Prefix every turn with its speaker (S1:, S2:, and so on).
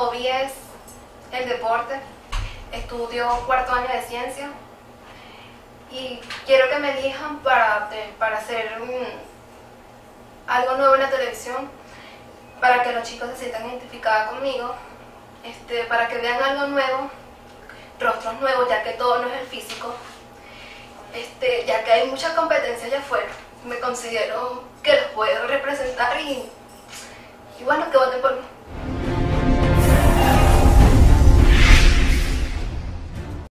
S1: hobby es el deporte. Estudio cuarto año de ciencia y quiero que me elijan para hacer algo nuevo en la televisión, para que los chicos se sientan identificados conmigo, para que vean algo nuevo, rostros nuevos, ya que todo no es el físico, ya que hay mucha competencia allá afuera. Me considero que los puedo representar y bueno, que voten por mí.